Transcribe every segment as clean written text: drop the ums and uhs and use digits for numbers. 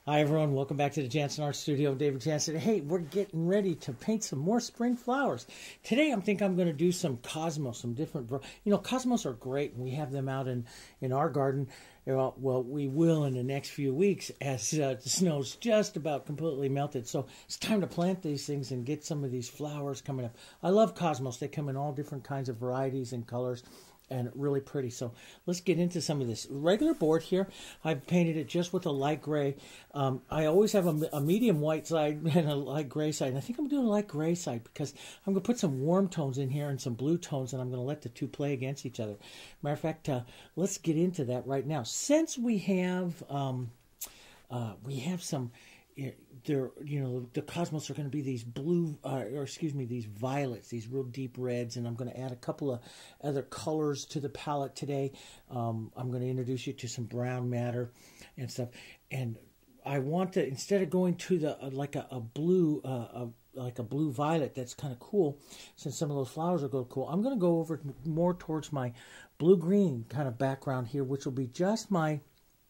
Hi everyone, welcome back to the Jansen Art Studio. David Jansen. Hey, we're getting ready to paint some more spring flowers. Today I'm going to do some cosmos, some different, cosmos are great and we have them out in our garden. Well, we will in the next few weeks as the snow's just about completely melted. So it's time to plant these things and get some of these flowers coming up. I love cosmos. They come in all different kinds of varieties and colors. And really pretty. So let's get into some of this. Regular board here, I've painted it just with a light gray. I always have a medium white side and a light gray side. And I think I'm doing a light gray side because I'm going to put some warm tones in here and some blue tones, and I'm going to let the two play against each other. Matter of fact, let's get into that right now. Since we have some... the cosmos are going to be these these violets, these real deep reds, and I'm going to add a couple of other colors to the palette today. I'm going to introduce you to some brown matter and stuff. And I want to, instead of going to the like a blue violet that's kind of cool, since some of those flowers are cool, I'm going to go over more towards my blue-green kind of background here, which will be just my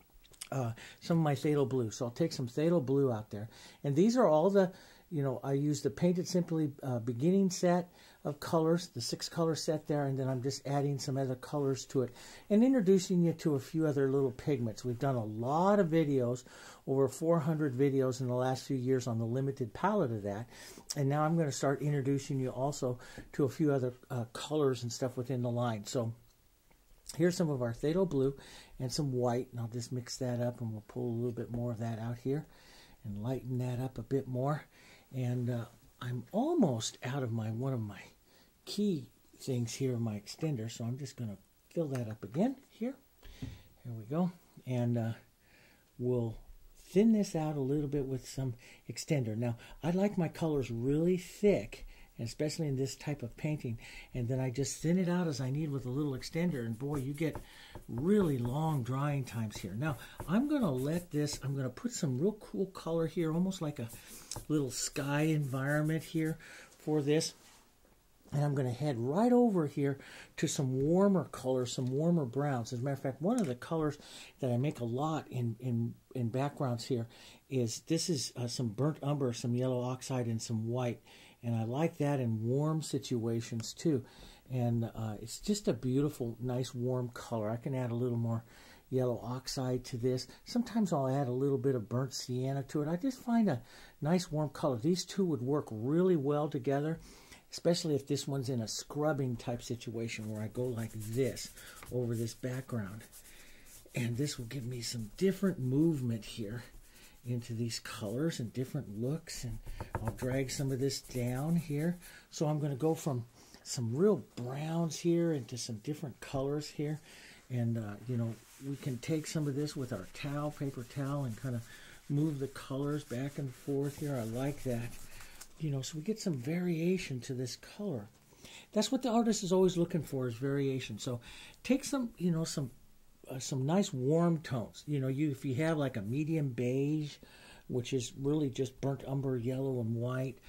some of my phthalo blue. So I'll take some phthalo blue out there. And these are all the, I use the Painted Simply beginning set of colors, the 6-color set there, and then I'm just adding some other colors to it and introducing you to a few other little pigments. We've done a lot of videos, over 400 videos in the last few years on the limited palette of that. And now I'm going to start introducing you also to a few other colors and stuff within the line. So here's some of our phthalo blue and some white, and I'll just mix that up, and we'll pull a little bit more of that out here and lighten that up a bit more. And I'm almost out of one of my key things here, my extender, so I'm just going to fill that up again here. Here we go. And we'll thin this out a little bit with some extender. Now, I like my colors really thick, especially in this type of painting, and then I just thin it out as I need with a little extender, and boy, you get really long drying times here. Now, I'm going to put some real cool color here, almost like a little sky environment here for this, and I'm going to head right over here to some warmer colors, some warmer browns. As a matter of fact, one of the colors that I make a lot in backgrounds here is some burnt umber, some yellow oxide, and some white. And I like that in warm situations too. And it's just a beautiful, nice, warm color. I can add a little more yellow oxide to this. Sometimes I'll add a little bit of burnt sienna to it. I just find a nice, warm color. These two would work really well together, especially if this one's in a scrubbing type situation where I go like this over this background. And this will give me some different movement here into these colors and different looks, and I'll drag some of this down here. So I'm going to go from some real browns here into some different colors here, and we can take some of this with our towel, paper towel, and kind of move the colors back and forth here. I like that, so we get some variation to this color. That's what the artist is always looking for, is variation. So take some nice warm tones. If you have like a medium beige, which is really just burnt umber, yellow, and white.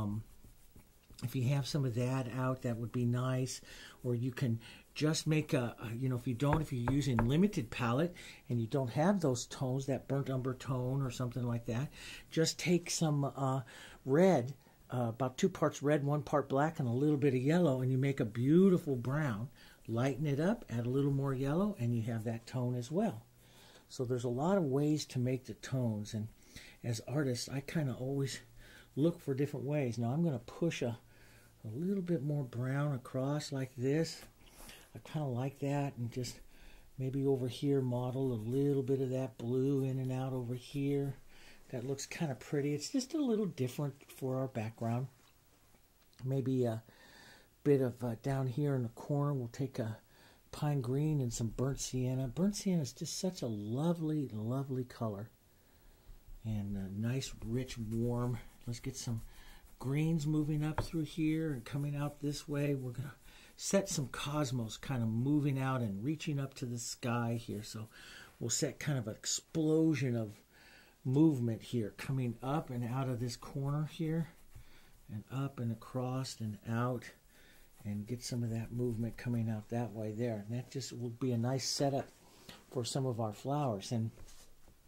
If you have some of that out, that would be nice. Or you can just make if you're using limited palette and you don't have those tones, that burnt umber tone or something like that, just take some red, about 2 parts red, 1 part black, and a little bit of yellow, and you make a beautiful brown. Lighten it up, add a little more yellow, and you have that tone as well. So there's a lot of ways to make the tones, and as artists, I kind of always look for different ways. Now I'm going to push a little bit more brown across like this. I kind of like that, and just maybe over here model a little bit of that blue in and out over here. That looks kind of pretty. It's just a little different for our background. Maybe a bit of down here in the corner, we'll take a pine green and some burnt sienna. Burnt sienna is just such a lovely, lovely color. And a nice, rich, warm. Let's get some greens moving up through here and coming out this way. We're going to set some cosmos kind of moving out and reaching up to the sky here. So we'll set kind of an explosion of movement here, coming up and out of this corner here, and up and across and out. And get some of that movement coming out that way there. And that just will be a nice setup for some of our flowers. And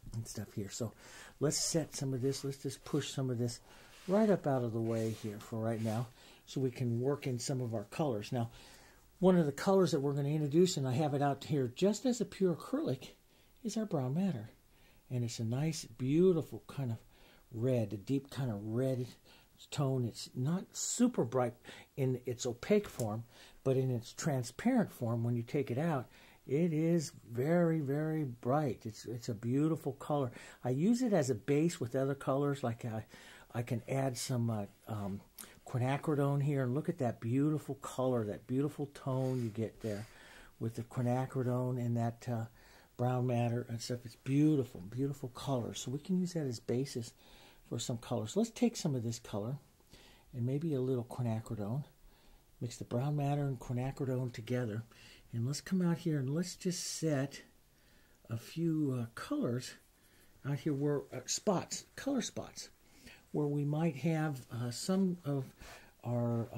and stuff here. So let's set some of this. Let's just push some of this right up out of the way here for right now, so we can work in some of our colors. Now, one of the colors that we're going to introduce, and I have it out here just as a pure acrylic, is our brown matter. And it's a nice, beautiful kind of red, a deep kind of red tone. It's not super bright in its opaque form, but in its transparent form, when you take it out, it is very, very bright. It's a beautiful color. I use it as a base with other colors, like I can add some quinacridone here, and look at that beautiful color, that beautiful tone you get there with the quinacridone and that brown matter and stuff. It's beautiful, beautiful color. So we can use that as basis for some colors. Let's take some of this color and maybe a little quinacridone. Mix the brown matter and quinacridone together. And let's come out here and let's just set a few colors out here where spots, color spots, where we might have some of our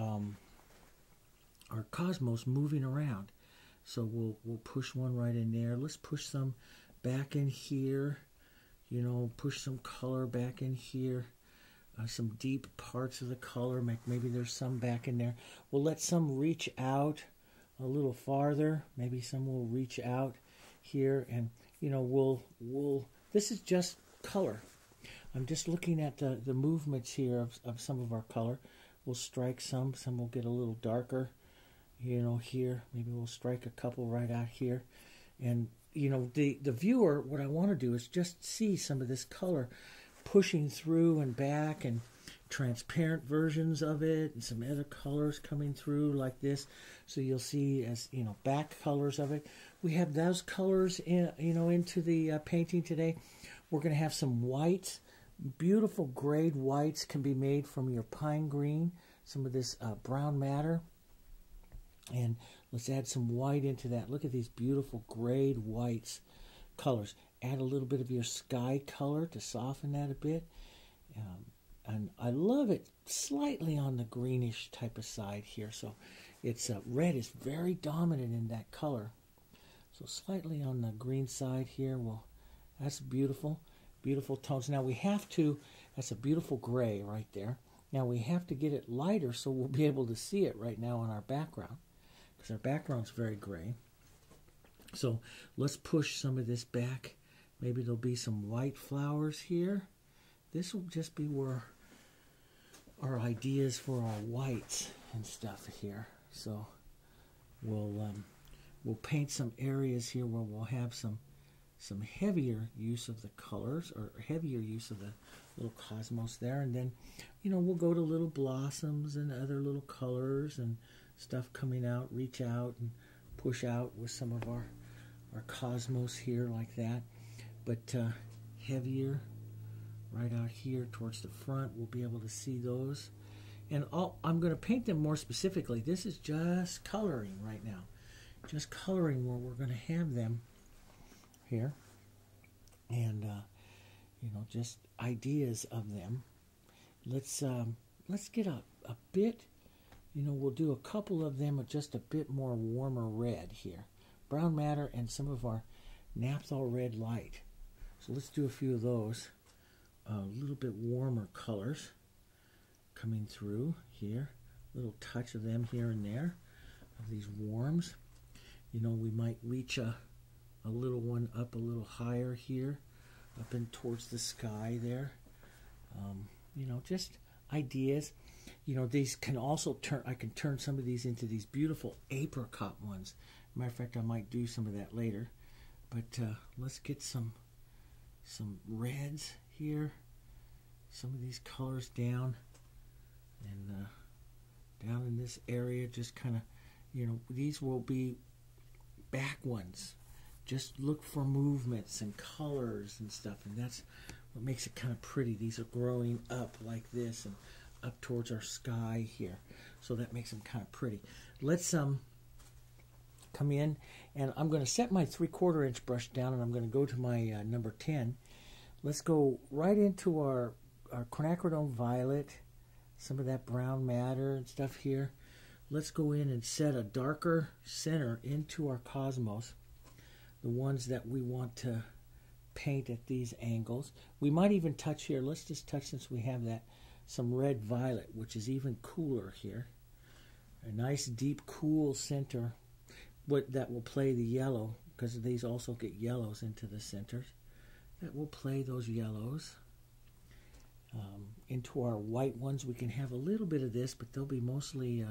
cosmos moving around. So we'll push one right in there. Let's push some back in here. You know, push some color back in here. Some deep parts of the color. Maybe there's some back in there. We'll let some reach out a little farther. Maybe some will reach out here, and you know, we'll. This is just color. I'm just looking at the movements here of some of our color. We'll strike some will get a little darker, you know, here. Maybe we'll strike a couple right out here. And, you know, the viewer, what I want to do is just see some of this color pushing through and back, and transparent versions of it, and some other colors coming through like this. So you'll see, as you know, back colors of it. We have those colors in, you know, into the painting today. We're going to have some whites. Beautiful grade whites can be made from your pine green, some of this brown matter. And let's add some white into that. Look at these beautiful grade whites colors. Add a little bit of your sky color to soften that a bit. And I love it slightly on the greenish type of side here. So it's red is very dominant in that color. So slightly on the green side here. Well, that's beautiful. Beautiful tones. Now we have to, that's a beautiful gray right there. Now we have to get it lighter so we'll be able to see it right now on our background, because our background's very gray. So let's push some of this back. Maybe there'll be some white flowers here. This will just be where our ideas for our whites and stuff here. So we'll paint some areas here where we'll have some heavier use of the colors, or heavier use of the little cosmos there. And then, you know, we'll go to little blossoms and other little colors and stuff coming out, reach out and push out with some of our cosmos here like that. But heavier right out here towards the front, we'll be able to see those. And I'm going to paint them more specifically. This is just coloring right now. Just coloring where we're going to have them here, and you know, just ideas of them. Let's get a bit, you know, we'll do a couple of them with just a bit more warmer red here, brown matter and some of our naphthol red light. So let's do a few of those, a little bit warmer colors coming through here, a little touch of them here and there, of these warms. You know, we might reach a little one up a little higher here, up in towards the sky there. You know, just ideas. You know, these can also turn, I can turn some of these into these beautiful apricot ones. Matter of fact, I might do some of that later. But let's get some reds here. Some of these colors down, and down in this area, just kind of, you know, these will be back ones. Just look for movements and colors and stuff, and that's what makes it kind of pretty. These are growing up like this and up towards our sky here, so that makes them kind of pretty. Let's come in, and I'm going to set my 3/4 inch brush down, and I'm going to go to my number 10. Let's go right into our quinacridone violet, some of that brown matter and stuff here. Let's go in and set a darker center into our cosmos, the ones that we want to paint at these angles. We might even touch here. Let's just touch, since we have that, some red violet, which is even cooler here. A nice deep cool center that will play the yellow, because these also get yellows into the centers. That will play those yellows. Into our white ones we can have a little bit of this, but they'll be mostly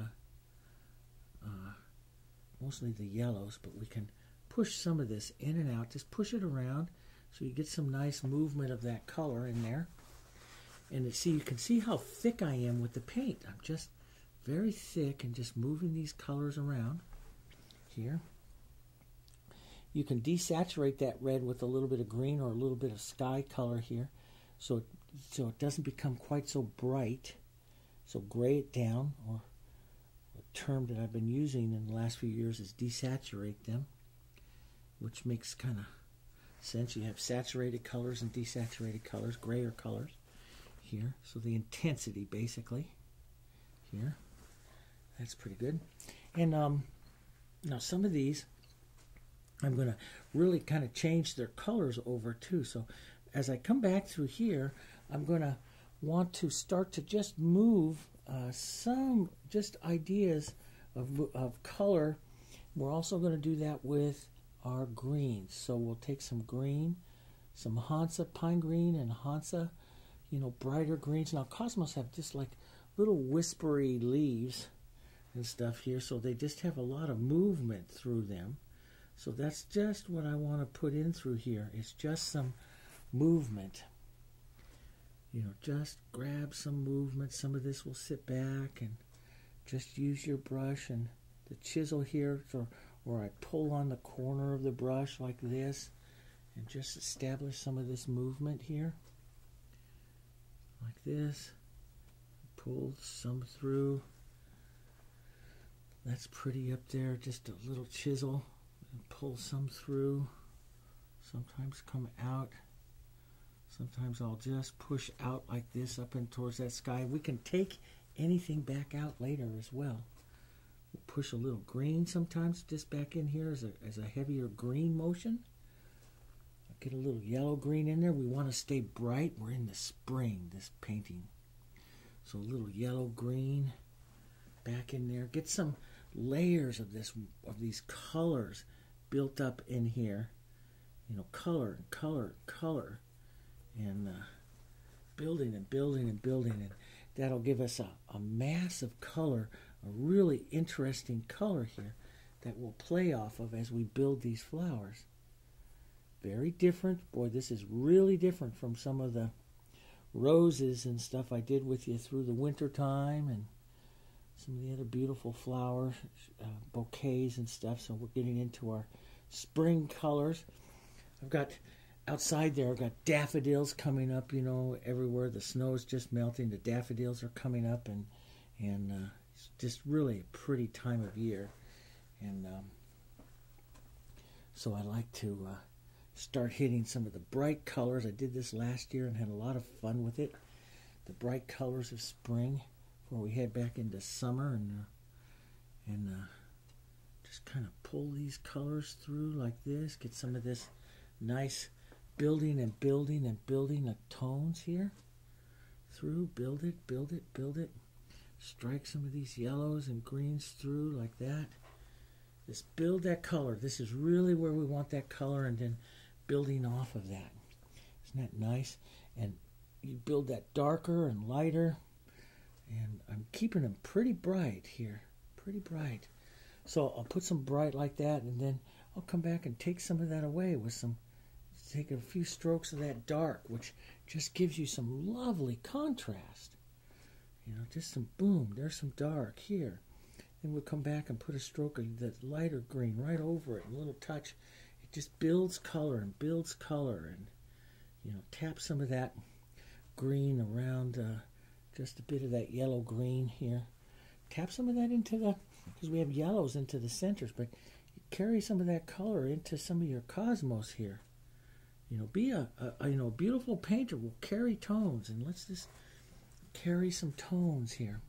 the yellows, but we can push some of this in and out. Just push it around so you get some nice movement of that color in there. And you can see how thick I am with the paint. I'm just very thick and just moving these colors around here. You can desaturate that red with a little bit of green or a little bit of sky color here, so it doesn't become quite so bright. So gray it down, or a term that I've been using in the last few years is desaturate them, which makes kind of sense. You have saturated colors and desaturated colors, grayer colors here. So the intensity basically here. That's pretty good. And now some of these I'm going to really kind of change their colors over too. So as I come back through here, I'm going to want to start to just move some just ideas of color. We're also going to do that with our greens. So we'll take some green, some Hansa pine green and Hansa, brighter greens. Now Cosmos have just like little whispery leaves and stuff here, so they just have a lot of movement through them. So that's just what I want to put in through here. It's just some movement. Just grab some movement. Some of this will sit back, and just use your brush and the chisel here, or I pull on the corner of the brush like this, and just establish some of this movement here. Like this. Pull some through. That's pretty up there. Just a little chisel. And pull some through. Sometimes come out. Sometimes I'll just push out like this up and towards that sky. We can take anything back out later as well. We'll push a little green sometimes just back in here as a heavier green motion. Get a little yellow green in there. We want to stay bright. We're in the spring, this painting. So a little yellow green back in there. Get some layers of these colors built up in here. Color and color and color. And building and building and building. And that'll give us a mass of color, a really interesting color here that we'll play off of as we build these flowers. Very different. Boy, this is really different from some of the roses and stuff I did with you through the winter time, and some of the other beautiful flowers, bouquets and stuff. So we're getting into our spring colors. I've got outside there, I've got daffodils coming up, everywhere. The snow's just melting. The daffodils are coming up, and it's just really a pretty time of year. And so I like to start hitting some of the bright colors. I did this last year and had a lot of fun with it. The bright colors of spring before we head back into summer, and just kind of pull these colors through like this. Get some of this nice building and building and building of tones here through. Build it, build it, build it. Strike some of these yellows and greens through like that. Just build that color. This is really where we want that color, and then building off of that. Isn't that nice? And you build that darker and lighter, and I'm keeping them pretty bright here. Pretty bright. So I'll put some bright like that, and then I'll come back and take some of that away with take a few strokes of that dark, which just gives you some lovely contrast. Just some boom, there's some dark here. Then we'll come back and put a stroke of that lighter green right over it, a little touch. It just builds color and builds color, and tap some of that green around, just a bit of that yellow green here. Tap some of that into because we have yellows into the centers, but carry some of that color into some of your cosmos here. Be a beautiful painter will carry tones, and let's just carry some tones here.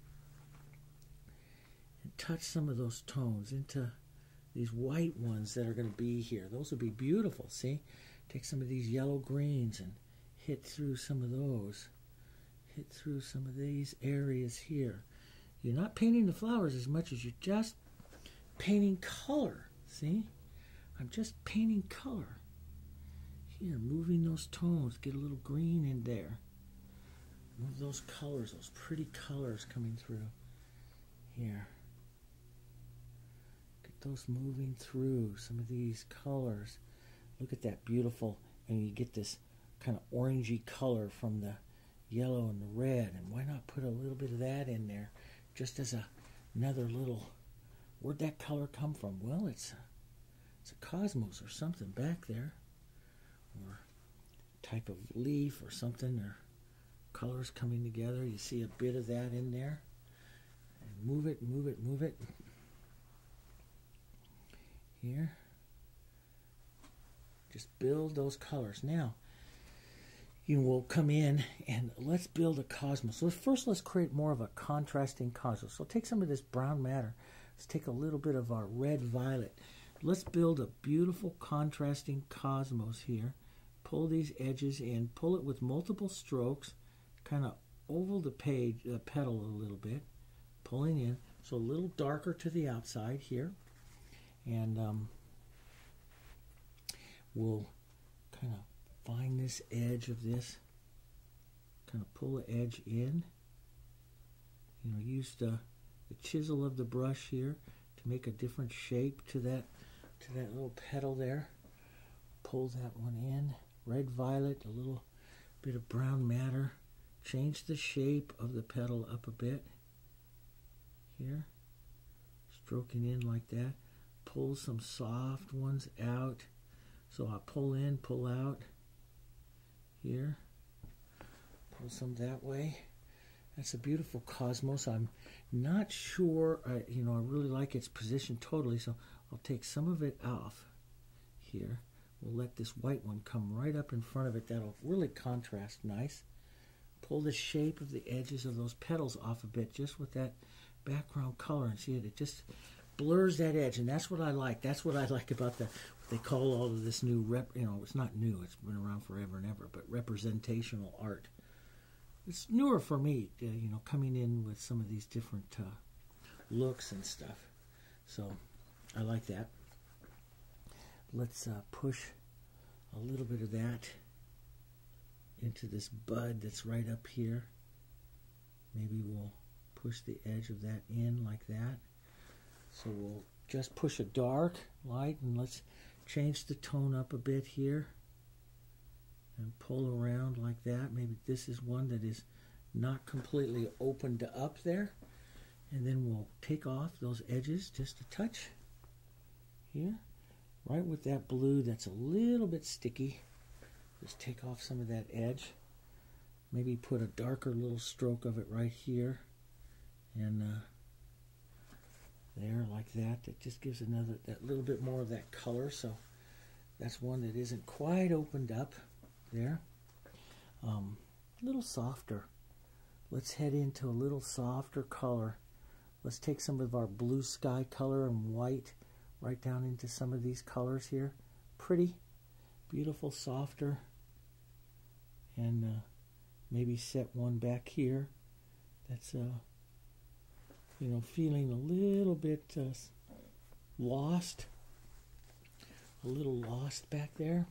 And touch some of those tones into these white ones that are going to be here. Those will be beautiful, see? take some of these yellow greens and hit through some of those. Hit through some of these areas here. You're not painting the flowers as much as you're just painting color. See? I'm just painting color. Here, moving those tones. Get a little green in there. Move those colors, those pretty colors coming through. Here. Get those moving through some of these colors. Look at that beautiful, and you get this kind of orangey color from the yellow and the red. And why not put a little bit of that in there just as another little, where'd that color come from? Well, it's a cosmos or something back there, or type of leaf or something, or colors coming together. You see a bit of that in there. And move it, move it, move it. Here. Just build those colors. Now, you will come in and let's build a cosmos. So first let's create more of a contrasting cosmos. So take some of this brown matter. Let's take a little bit of our red violet. Let's build a beautiful contrasting cosmos here. Pull these edges in. Pull it with multiple strokes. Kind of oval the petal a little bit. Pulling in. So a little darker to the outside here. And we'll kind of find this edge of this. Kind of pull the edge in. You know, use the chisel of the brush here to make a different shape to that little petal there. Pull that one in. Red violet, a little bit of brown matter. Change the shape of the petal up a bit. Here. Stroking in like that. Pull some soft ones out. So I pull in, pull out. Here. Pull some that way. That's a beautiful cosmos. I'm not sure, I really like its position totally, so I'll take some of it off here. We'll let this white one come right up in front of it. That'll really contrast nice. Pull the shape of the edges of those petals off a bit just with that background color, and see it just blurs that edge, and that's what I like. That's what I like about what they call all of this new it's not new, it's been around forever and ever, but representational art. It's newer for me, coming in with some of these different looks and stuff. So I like that. Let's push a little bit of that into this bud that's right up here. Maybe we'll push the edge of that in like that. So we'll just push a dark light, and let's change the tone up a bit here and pull around like that. Maybe this is one that is not completely opened up there, and then we'll take off those edges just a touch here, right with that blue that's a little bit sticky. Just take off some of that edge. Maybe put a darker little stroke of it right here, and there like that. That just gives that little bit more of that color. So that's one that isn't quite opened up there. A little softer. Let's head into a little softer color. Let's take some of our blue sky color and white right down into some of these colors here. Pretty, beautiful, softer. And maybe set one back here that's feeling a little bit lost, a little lost back there.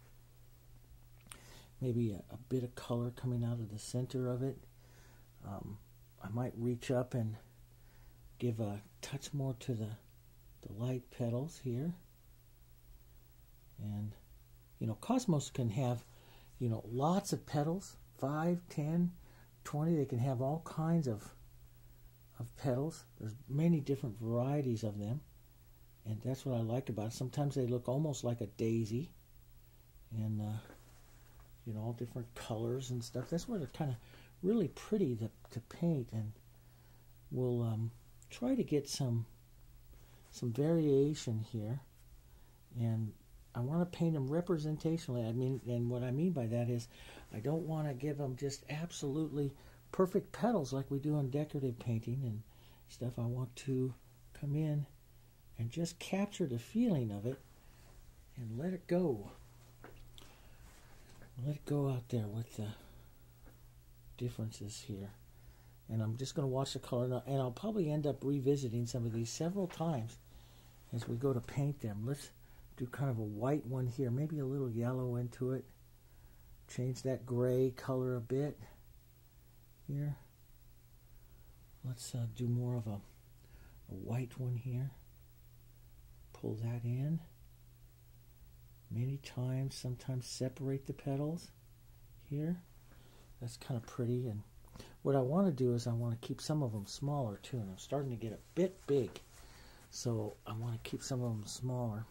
Maybe a bit of color coming out of the center of it. I might reach up and give a touch more to the light petals here. And cosmos can have lots of petals, 5, 10, 20. They can have all kinds of petals. There's many different varieties of them, and that's what I like about it. Sometimes they look almost like a daisy, and all different colors and stuff. That's why they're kind of really pretty to paint, and we'll try to get some variation here. And I want to paint them representationally. And what I mean by that is I don't want to give them just absolutely perfect petals like we do in decorative painting and stuff. I want to come in and just capture the feeling of it and let it go. let it go out there with the differences here. And I'm just going to watch the color, and I'll probably end up revisiting some of these several times as we go to paint them. Let's do kind of a white one here, maybe a little yellow into it. Change that gray color a bit here. Let's do more of a white one here. Pull that in many times, sometimes separate the petals here. That's kind of pretty. And what I want to do is I want to keep some of them smaller too, and I'm starting to get a bit big, so I want to keep some of them smaller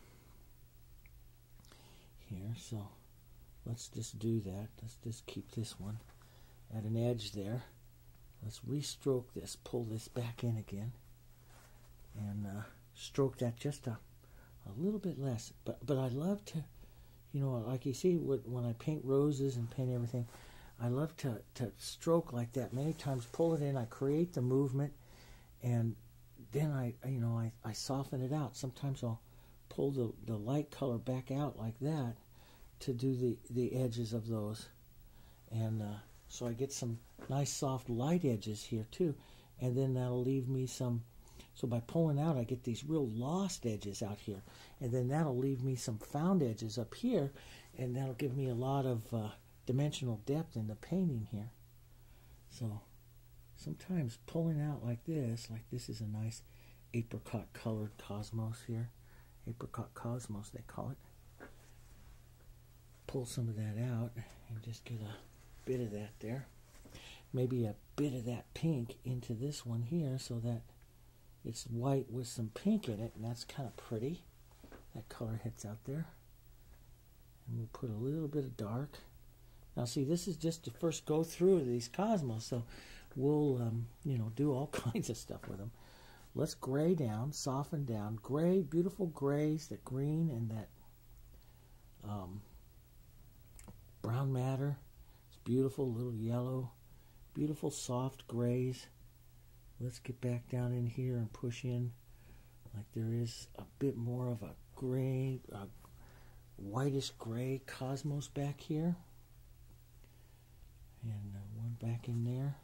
here. So let's just do that. Let's just keep this one at an edge there. Let's restroke this, pull this back in again, and stroke that just a little bit less. But I love to, you know, like you see when I paint roses and paint everything, I love to stroke like that many times, pull it in, I create the movement, and then I soften it out. Sometimes I'll pull the light color back out like that to do the edges of those. And so I get some nice soft light edges here too, and then that'll leave me some, so by pulling out I get these real lost edges out here, and then that'll leave me some found edges up here, and that'll give me a lot of dimensional depth in the painting here. So sometimes pulling out like this is a nice apricot colored cosmos here. Apricot cosmos they call it. Pull some of that out and just get a bit of that there. Maybe a bit of that pink into this one here so that it's white with some pink in it, and that's kind of pretty. That color hits out there. And we'll put a little bit of dark. Now see, this is just to first go through these cosmos, so we'll do all kinds of stuff with them. Let's gray down, soften down. Gray, beautiful grays, that green and that brown matter. It's beautiful, little yellow. Beautiful soft grays. Let's get back down in here and push in like there is a bit more of a gray, whitish gray cosmos back here. And one back in there.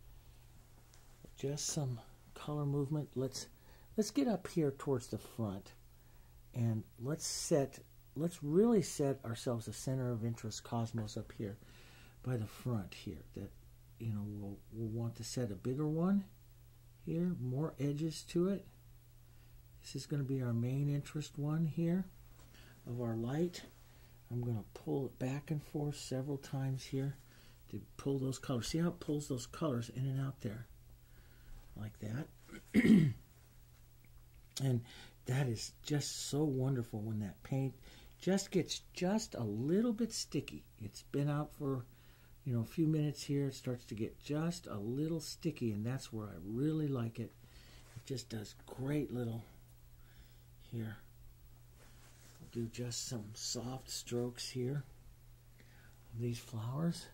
Just some color movement. Let's get up here towards the front, and let's really set ourselves a center of interest cosmos up here by the front here. That we'll want to set a bigger one here, more edges to it. This is going to be our main interest one here of our light. I'm going to pull it back and forth several times here to pull those colors. See how it pulls those colors in and out there like that. And that is just so wonderful when that paint just gets just a little bit sticky. It's been out for a few minutes here. It starts to get just a little sticky, and that's where I really like it. It just does great little here. I'll do just some soft strokes here of these flowers.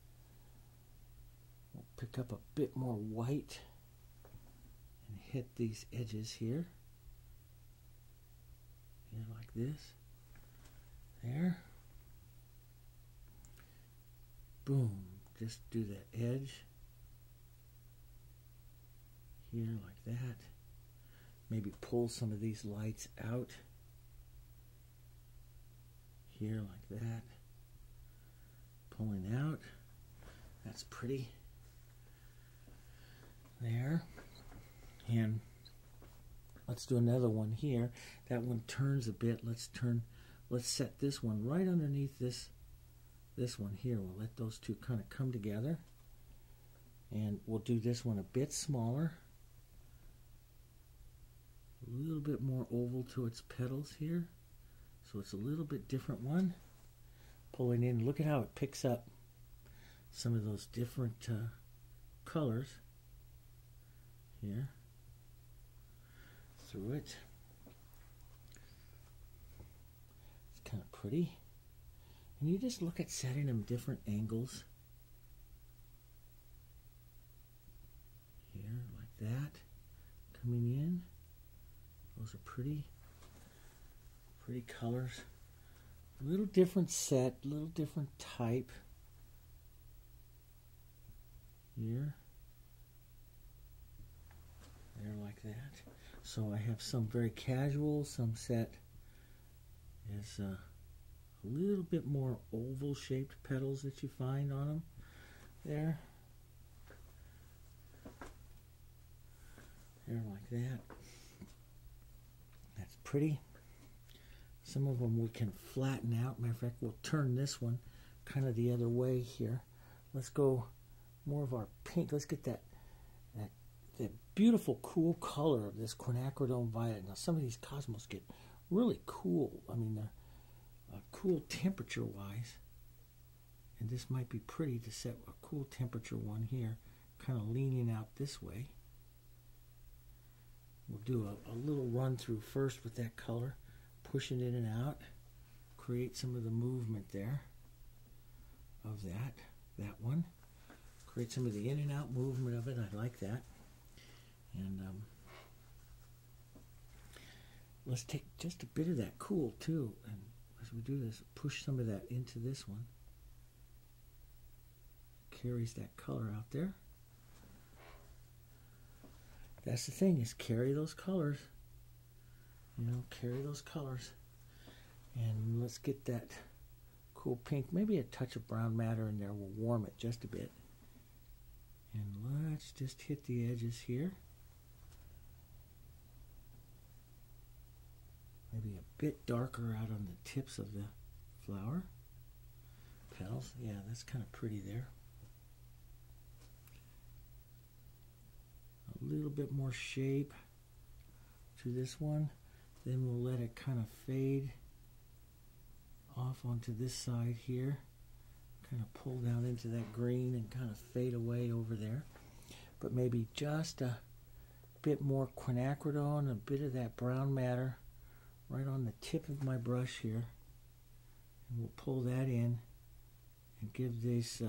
We'll pick up a bit more white and hit these edges here. Here like this. There. Boom. Just do that edge. Here like that. Maybe pull some of these lights out. Here like that. Pulling out. That's pretty. There. And let's do another one here. That one turns a bit. Let's set this one right underneath this one here. We'll let those two kind of come together. And we'll do this one a bit smaller. A little bit more oval to its petals here. So it's a little bit different one. Pulling in, look at how it picks up some of those different colors here through it. It's kind of pretty. And you just look at setting them different angles. Here, like that. Coming in. Those are pretty colors. A little different set, a little different type. Here. There like that. So I have some very casual, some set is a little bit more oval shaped petals that you find on them there. There like that. That's pretty. Some of them we can flatten out. Matter of fact, we'll turn this one kind of the other way here. Let's go more of our pink. Let's get that beautiful, cool color of this quinacridone violet. Now, some of these cosmos get really cool. I mean, they're cool temperature-wise. And this might be pretty to set a cool temperature one here, kind of leaning out this way. We'll do a little run through first with that color, push it in and out, create some of the movement there of that one. Create some of the in and out movement of it. I like that. And let's take just a bit of that cool too. And as we do this, push some of that into this one. Carries that color out there. That's the thing, is carry those colors. You know, carry those colors. And let's get that cool pink. Maybe a touch of brown matter in there will warm it just a bit. And let's just hit the edges here. Maybe a bit darker out on the tips of the flower petals. Yeah, that's kind of pretty there. A little bit more shape to this one. Then we'll let it kind of fade off onto this side here. Kind of pull down into that green and kind of fade away over there. But maybe just a bit more quinacridone, a bit of that brown matter right on the tip of my brush here. And we'll pull that in and give these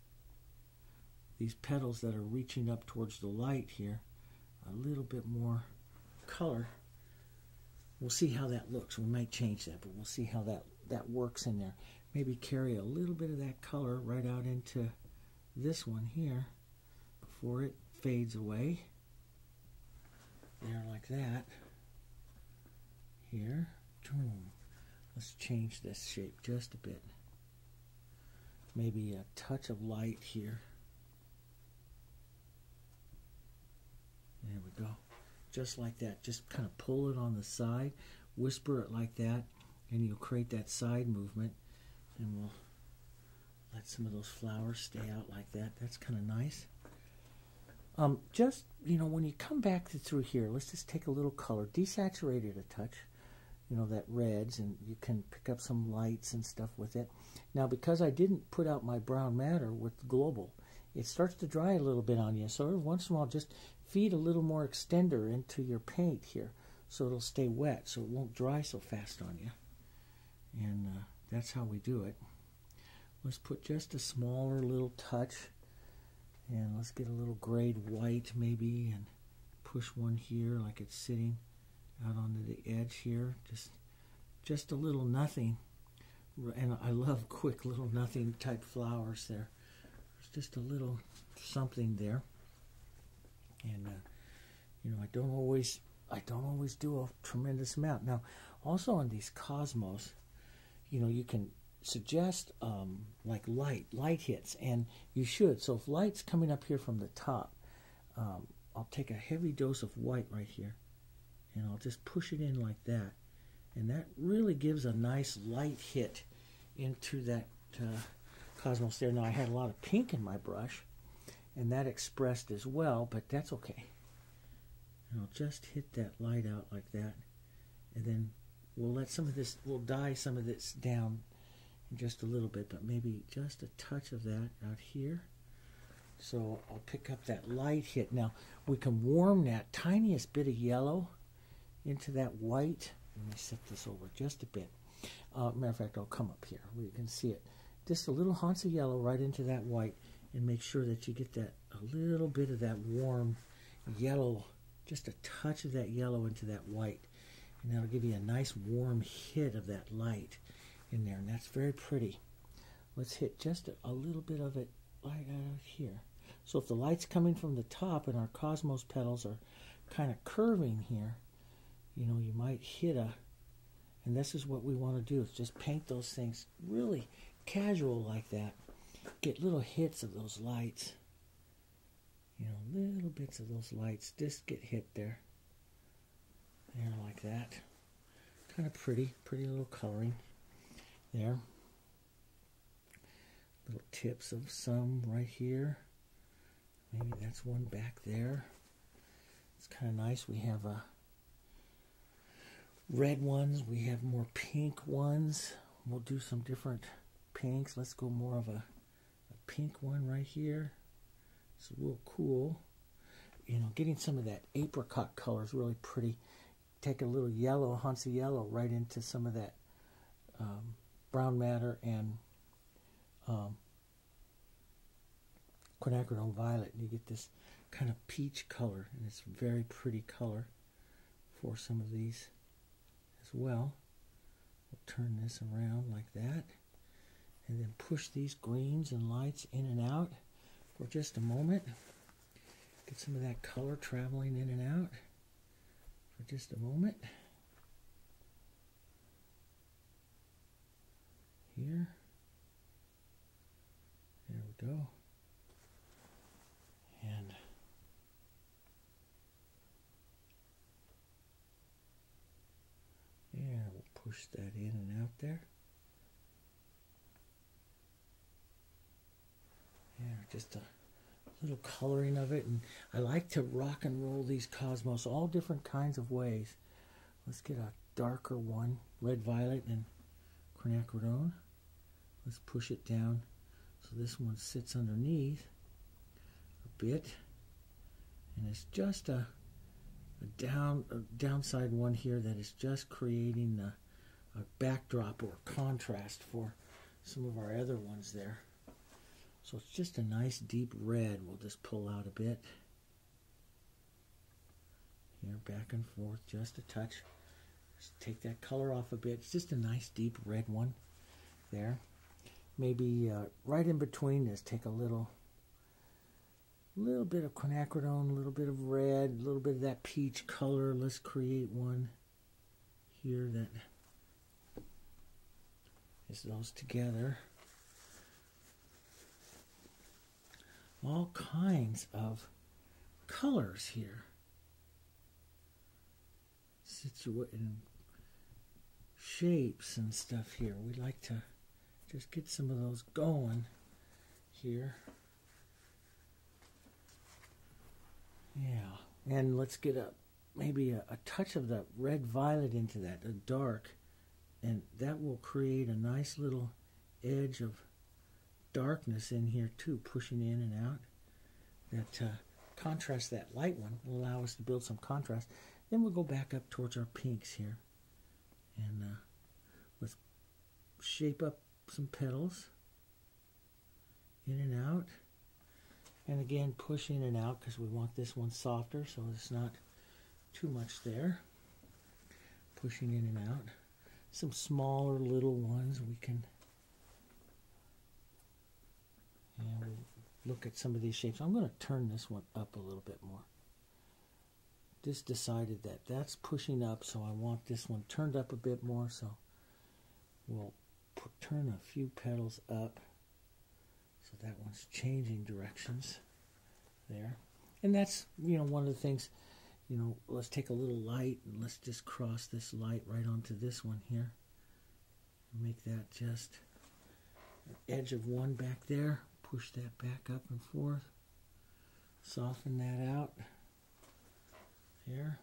petals that are reaching up towards the light here a little bit more color. We'll see how that looks. We might change that, but we'll see how that works in there. Maybe carry a little bit of that color right out into this one here before it fades away. There like that. Here. Let's change this shape just a bit. Maybe a touch of light here. There we go. Just like that. Just kind of pull it on the side, whisper it like that, and you'll create that side movement. And we'll let some of those flowers stay out like that. That's kind of nice. Just, you know, when you come back through here, let's just take a little color, desaturate it a touch, you know, that reds, and you can pick up some lights and stuff with it. Now, because I didn't put out my brown matter with the global, it starts to dry a little bit on you. So every once in a while, just feed a little more extender into your paint here so it'll stay wet, so it won't dry so fast on you. And that's how we do it. Let's put just a smaller little touch, and let's get a little grade white maybe, and push one here like it's sitting out onto the edge here. Just a little nothing. And I love quick little nothing type flowers there. There's just a little something there. And you know, I don't always do a tremendous amount. Now, also on these cosmos, you know, you can suggest like light hits, and you should. So if light's coming up here from the top, I'll take a heavy dose of white right here, and I'll just push it in like that, and that really gives a nice light hit into that cosmos there. Now, I had a lot of pink in my brush, and that expressed as well, but that's okay. And I'll just hit that light out like that, and then we'll let some of this, we'll dye some of this down in just a little bit, but maybe just a touch of that out here. So I'll pick up that light hit. Now, we can warm that tiniest bit of yellow into that white. Let me set this over just a bit. Matter of fact, I'll come up here where you can see it. Just a little haunts of yellow right into that white, and make sure that you get that a little bit of that warm yellow, just a touch of that yellow into that white. And that'll give you a nice warm hit of that light. in there, and that's very pretty. Let's hit just a little bit of it right out here. So if the light's coming from the top and our Cosmos petals are kind of curving here, you know, you might hit and this is what we want to do, is just paint those things really casual like that. Get little hits of those lights. You know, little bits of those lights just get hit there. There, like that. Kind of pretty little coloring there. Little tips of some right here. Maybe that's one back there. It's kind of nice. We have red ones. We have more pink ones. We'll do some different pinks. Let's go more of a pink one right here. It's real cool. You know, getting some of that apricot color is really pretty. Take a little yellow, hunts of yellow, right into some of that brown matter and quinacridone violet, and you get this kind of peach color, and it's a very pretty color for some of these as well. We'll turn this around like that, and then push these greens and lights in and out for just a moment. Get some of that color traveling in and out for just a moment. Here. There we go. And yeah, we'll push that in and out there. Yeah, just a little coloring of it. And I like to rock and roll these Cosmos all different kinds of ways. Let's get a darker one, red violet and quinacridone. Let's push it down so this one sits underneath a bit, and it's just a downside one here that is just creating a backdrop or contrast for some of our other ones there. So it's just a nice deep red. We'll just pull out a bit here, back and forth, just a touch. Just take that color off a bit. It's just a nice deep red one there. Maybe right in between this, take a little bit of quinacridone, a little bit of red, a little bit of that peach color. Let's create one here that is those together. All kinds of colors here. And shapes and stuff here. We'd like to just get some of those going here. Yeah, and let's get maybe a touch of the red violet into that, a dark, and that will create a nice little edge of darkness in here too, pushing in and out. That contrast, that light one, will allow us to build some contrast. Then we'll go back up towards our pinks here, and let's shape up some petals in and out. And again, push in and out because we want this one softer so it's not too much there. Pushing in and out. Some smaller little ones we can, we'll look at some of these shapes. I'm going to turn this one up a little bit more. Just decided that that's pushing up, so I want this one turned up a bit more, so we'll turn a few petals up. So that one's changing directions there. And that's, one of the things, let's take a little light and let's just cross this light right onto this one here. Make that just an edge of one back there. Push that back up and forth. Soften that out there.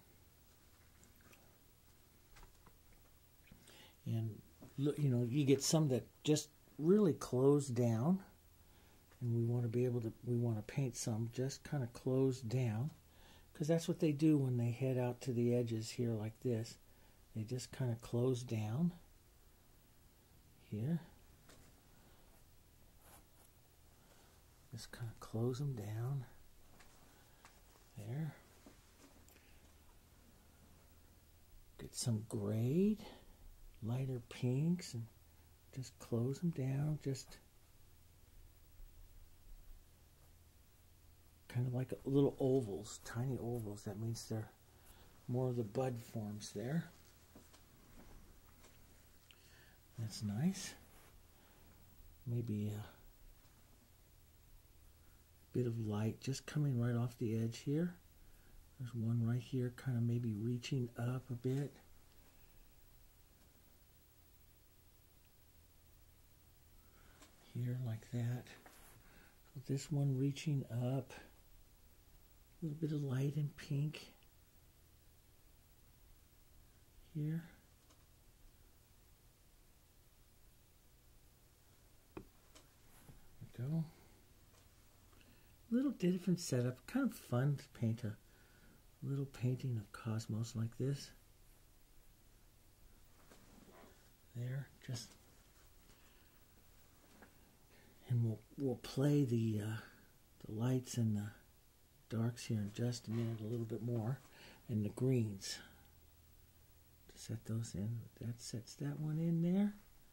And, you get some that just really close down. And we want to paint some just kind of closed down, because that's what they do when they head out to the edges here like this. They just kind of close down here. Just kind of close them down there. Get some grayed, lighter pinks and Just close them down, just kind of like little ovals, tiny ovals. That means they're more of the bud forms there. That's nice. Maybe a bit of light just coming right off the edge here. There's one right here, kind of maybe reaching up a bit. Here, like that. So this one reaching up. A little bit of light and pink. Here. There we go. Little different setup. Kind of fun to paint a little painting of Cosmos like this. There, just, and we'll play the lights and the darks here in just a minute, a little bit more, and the greens to set those in. That sets that one in there.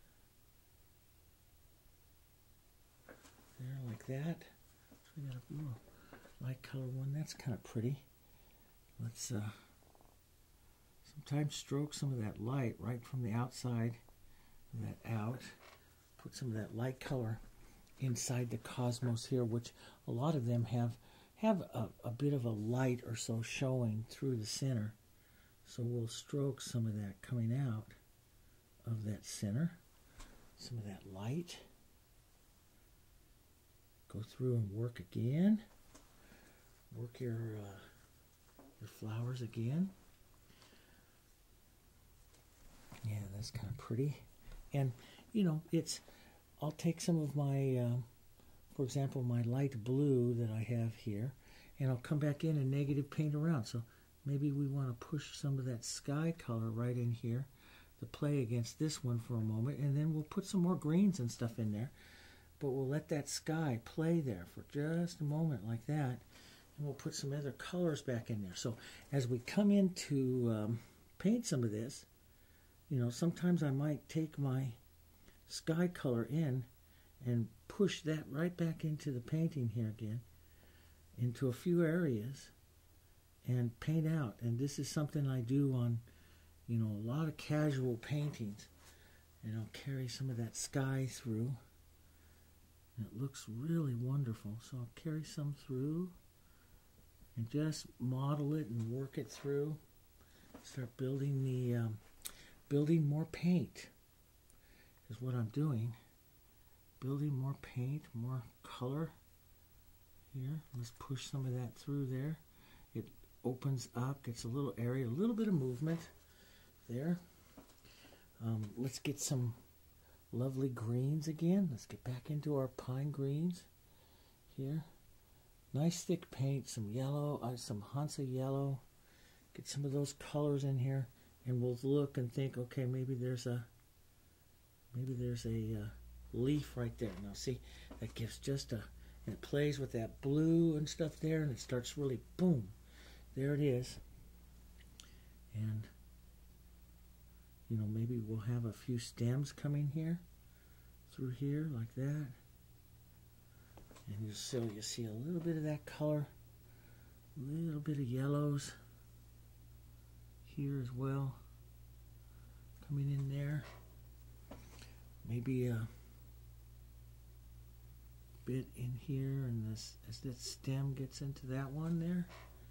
There, like that. So we got a little light color one. That's kind of pretty. Let's sometimes stroke some of that light right from the outside and that out. Put some of that light color inside the Cosmos here, which a lot of them have a bit of a light or so showing through the center. So we'll stroke some of that coming out of that center. Some of that light. Go through and work again. Work your flowers again. Yeah, that's kind of pretty. And, you know, I'll take some of my, for example, my light blue that I have here, and I'll come back in and negative paint around. So maybe we want to push some of that sky color right in here to play against this one for a moment, and then we'll put some more greens and stuff in there. But we'll let that sky play there for just a moment like that, and we'll put some other colors back in there. So as we come in to paint some of this, you know, sometimes I might take my sky color in and push that right back into the painting here again, into a few areas, and paint out. And this is something I do on, you know, a lot of casual paintings. And I'll carry some of that sky through. And it looks really wonderful. So I'll carry some through and just model it and work it through. Start building the building more paint is what I'm doing. Building more paint, more color here. Let's push some of that through there. It opens up, gets a little area, a little bit of movement there. Let's get some lovely greens again. Let's get back into our pine greens here. Nice thick paint, some yellow, some Hansa yellow. Get some of those colors in here, and we'll look and think, okay, maybe there's a leaf right there. Now see, that gives just a, and it plays with that blue and stuff there, and it starts really, boom, there it is. And you know, maybe we'll have a few stems coming here, through here, like that. And you see a little bit of that color, a little bit of yellows here as well, coming in there. Maybe a bit in here, and this, as that stem gets into that one there.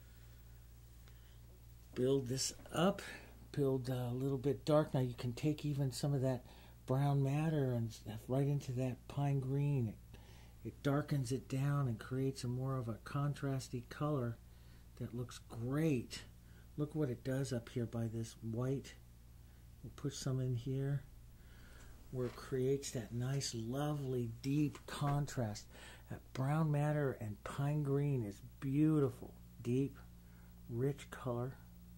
Build this up, build a little bit dark. Now you can take even some of that brown matter and stuff right into that pine green. It darkens it down and creates a more of a contrasty color that looks great. Look what it does up here by this white. We'll put some in here where it creates that nice, lovely, deep contrast. That brown matter and pine green is beautiful. Deep, rich color.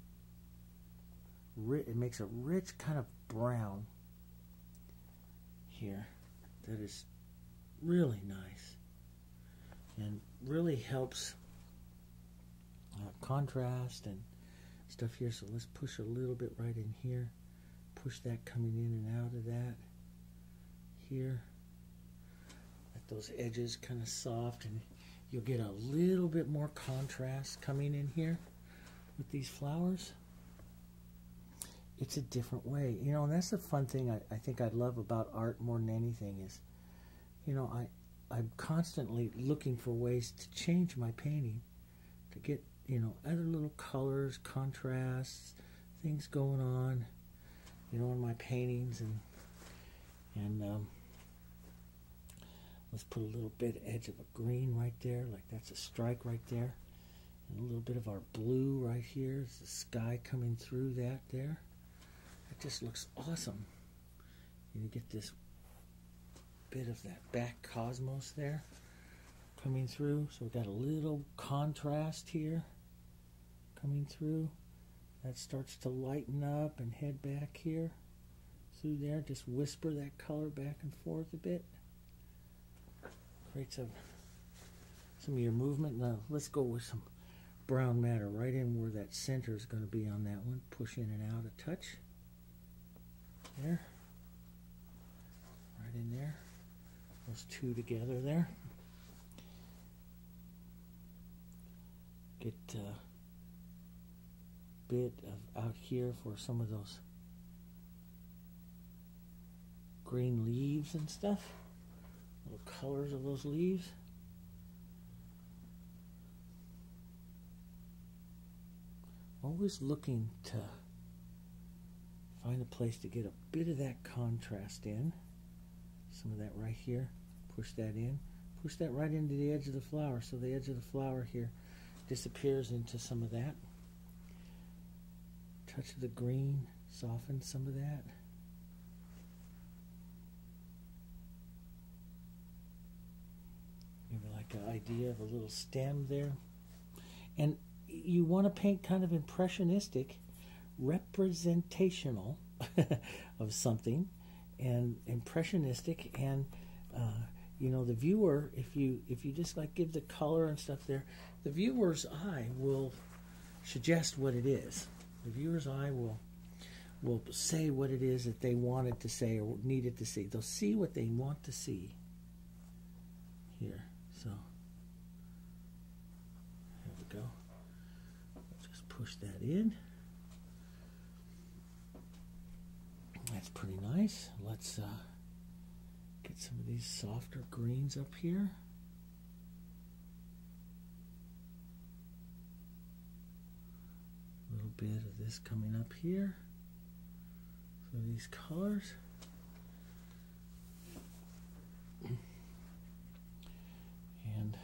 It makes a rich kind of brown here that is really nice and really helps contrast and stuff here. So let's push a little bit right in here. Push that coming in and out of that. here. Let those edges kind of soft, and you'll get a little bit more contrast coming in here with these flowers. It's a different way, you know, and that's the fun thing I think I love about art more than anything is, you know, I'm constantly looking for ways to change my painting, to get, you know, other little colors, contrasts, things going on, you know, in my paintings, and let's put a little bit edge of a green right there, like that's a strike right there, and a little bit of our blue right here. It's the sky coming through that there. It just looks awesome. And you get this bit of that back cosmos there coming through. So we've got a little contrast here coming through. That starts to lighten up and head back here through there. Just whisper that color back and forth a bit. Creates some of your movement. Now let's go with some brown matter right in where that center is going to be on that one. Push in and out a touch. There. Right in there. Those two together there. Get a bit of out here for some of those green leaves and stuff. Little colors of those leaves. Always looking to find a place to get a bit of that contrast in. Some of that right here. Push that in. Push that right into the edge of the flower, so the edge of the flower here disappears into some of that. Touch of the green, soften some of that. Maybe like an idea of a little stem there. And you want to paint kind of impressionistic, representational of something, and impressionistic, and you know, the viewer, if you just like give the color and stuff there, the viewer's eye will suggest what it is. The viewer's eye will say what it is that they wanted to say or needed to see. They'll see what they want to see here. So there we go. Just push that in. That's pretty nice. Let's get some of these softer greens up here. A little bit of this coming up here. So these colors. And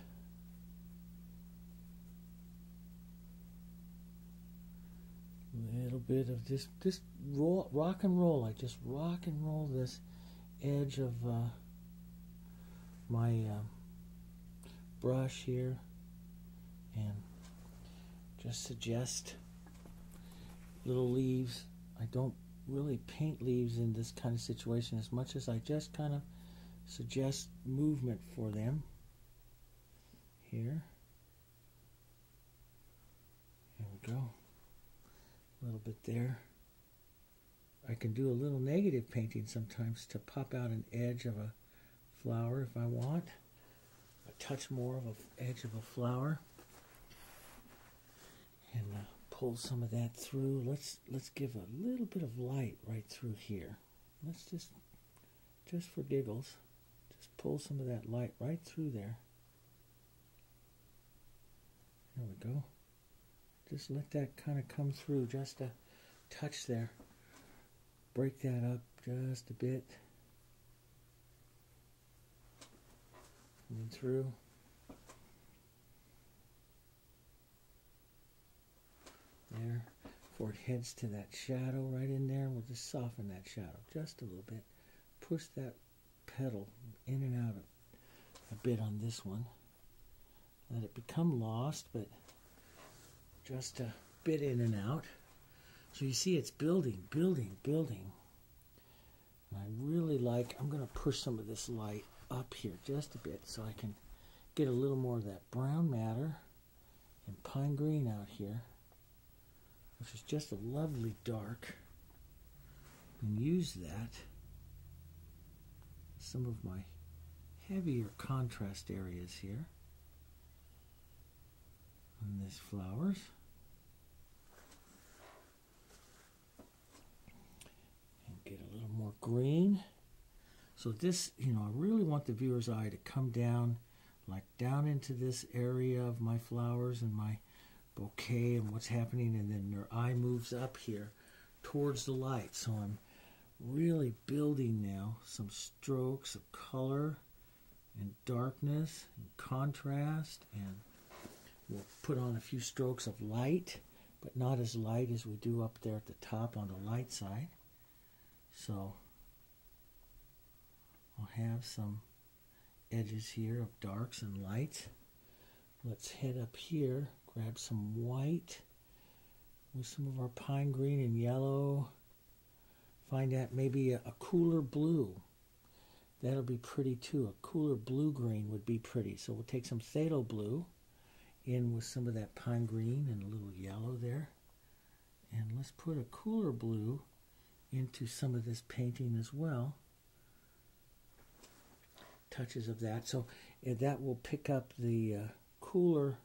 a little bit of this rock and roll. I just rock and roll this edge of my brush here, and just suggest little leaves. I don't really paint leaves in this kind of situation as much as I just kind of suggest movement for them here. There we go. A little bit there. I can do a little negative painting sometimes to pop out an edge of a flower if I want. A touch more of an edge of a flower. And pull some of that through. Let's give a little bit of light right through here. Let's just for giggles, just pull some of that light right through there. There we go. Just let that kind of come through, just a touch there. Break that up just a bit. Coming through. There. Before it heads to that shadow right in there, we'll just soften that shadow just a little bit. Push that petal in and out a bit on this one. Let it become lost, but just a bit in and out. So you see it's building, building, building. And I really like, I'm going to push some of this light up here just a bit so I can get a little more of that brown matter and pine green out here, which is just a lovely dark. And use that some of my heavier contrast areas here on these flowers. And get a little more green. So this, you know, I really want the viewer's eye to come down, like down into this area of my flowers and my bouquet and what's happening, and then their eye moves up here towards the light. So I'm really building now some strokes of color and darkness and contrast, and we'll put on a few strokes of light, but not as light as we do up there at the top on the light side. So I'll have some edges here of darks and lights. Let's head up here, grab some white with some of our pine green and yellow. Find that maybe a cooler blue. That'll be pretty too. A cooler blue-green would be pretty. So we'll take some phthalo blue in with some of that pine green and a little yellow there. And let's put a cooler blue into some of this painting as well. Touches of that. So that will pick up the cooler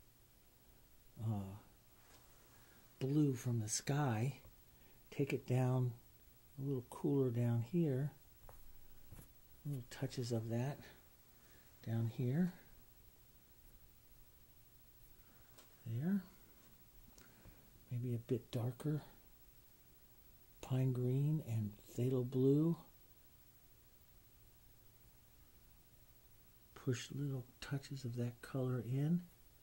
blue from the sky. Take it down a little cooler down here. Little touches of that down here. There. Maybe a bit darker pine green and phthalo blue. Push little touches of that color in.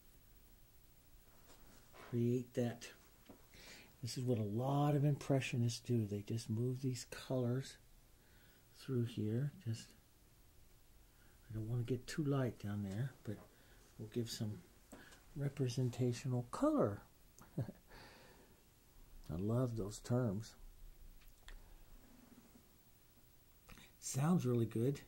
Create that. This is what a lot of impressionists do. They just move these colors through here. Just, I don't want to get too light down there, but we'll give some representational color. I love those terms. Sounds really good.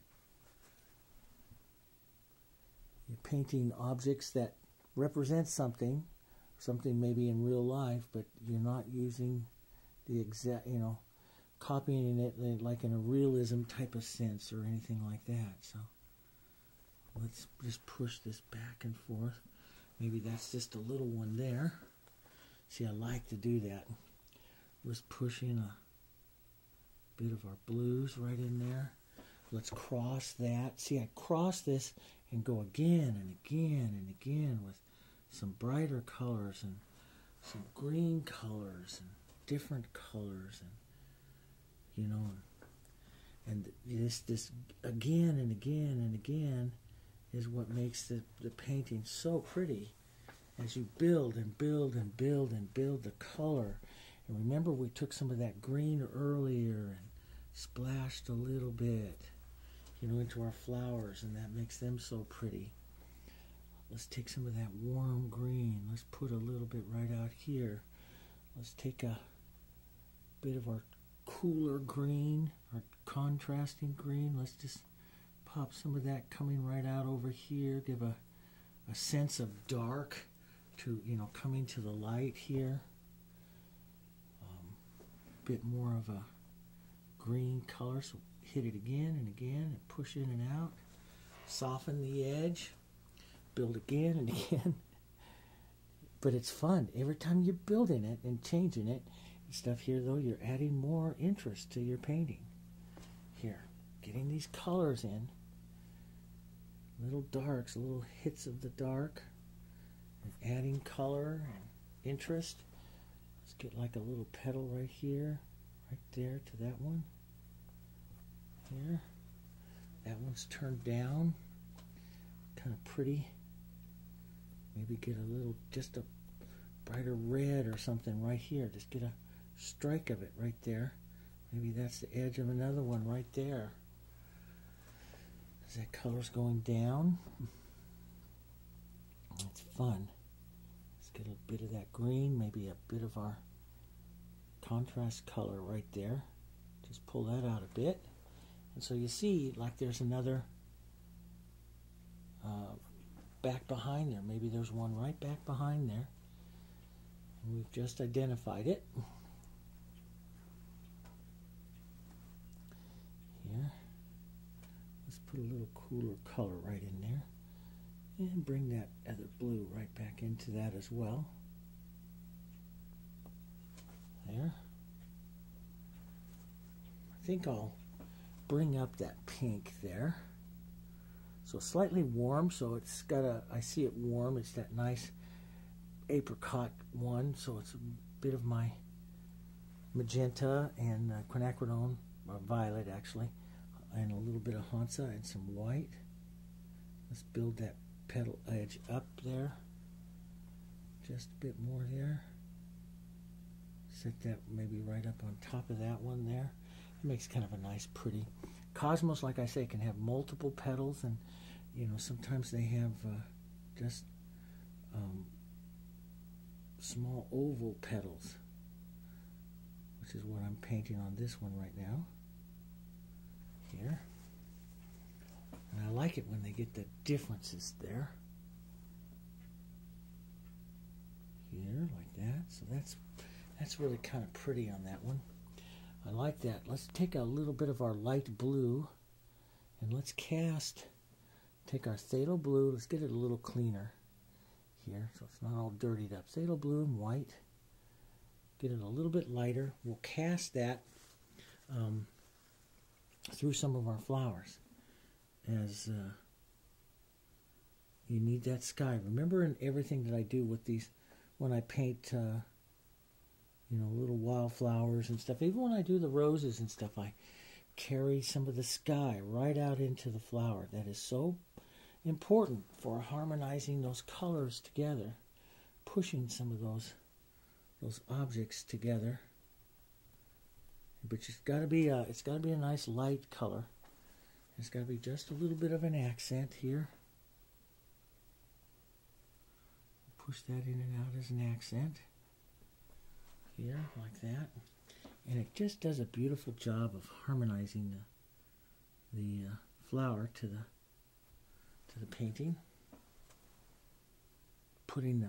You're painting objects that represent something maybe in real life, but you're not using the exact, you know, copying it like in a realism type of sense or anything like that. So let's just push this back and forth. Maybe that's just a little one there. See, I like to do that. Let's push in a bit of our blues right in there. Let's cross that. See, I cross this and go again and again and again with some brighter colors and some green colors and different colors, and you know, and this again and again and again is what makes the painting so pretty as you build and build and build and build the color. And remember, we took some of that green earlier and splashed a little bit, you know, into our flowers, and that makes them so pretty. Let's take some of that warm green. Let's put a little bit right out here. Let's take a bit of our cooler green, our contrasting green. Let's just pop some of that coming right out over here. Give a sense of dark to, you know, coming to the light here. Bit more of a green color, so hit it again and again and push in and out. Soften the edge. Build again and again. But it's fun. Every time you're building it and changing it, stuff here though, you're adding more interest to your painting. Here, getting these colors in. Little darks, little hits of the dark. And adding color and interest. Let's get like a little petal right here. Right there to that one. Here. That one's turned down. Kind of pretty. Maybe get a little, just a brighter red or something right here. Just get a strike of it right there. Maybe that's the edge of another one right there. As that color's going down. It's fun. Let's get a bit of that green, maybe a bit of our contrast color right there. Just pull that out a bit. And so you see, like there's another back behind there. Maybe there's one right back behind there. And we've just identified it. Here. put a little cooler color right in there. And bring that other blue right back into that as well. There. I think I'll bring up that pink there. So slightly warm, so it's got a, I see it warm, it's that nice apricot one, so it's a bit of my magenta and quinacridone, or violet actually, and a little bit of Hansa and some white. Let's build that petal edge up there, just a bit more there. Set that maybe right up on top of that one there. It makes kind of a nice pretty cosmos. Like I say, can have multiple petals, and you know, sometimes they have just small oval petals, which is what I'm painting on this one right now here. And I like it when they get the differences there. Here, like that. So that's really kind of pretty on that one. I like that. Let's take a little bit of our light blue and let's take our phthalo blue, let's get it a little cleaner here so it's not all dirtied up. Phthalo blue and white. Get it a little bit lighter. We'll cast that through some of our flowers as you need that sky. Remember, in everything that I do with these, when I paint you know, little wildflowers and stuff, even when I do the roses and stuff, I carry some of the sky right out into the flower. That is so important for harmonizing those colors together, pushing some of those objects together. But it's got to be a nice light color. It's got to be just a little bit of an accent here. Push that in and out as an accent here, like that. And it just does a beautiful job of harmonizing the flower to the painting. Putting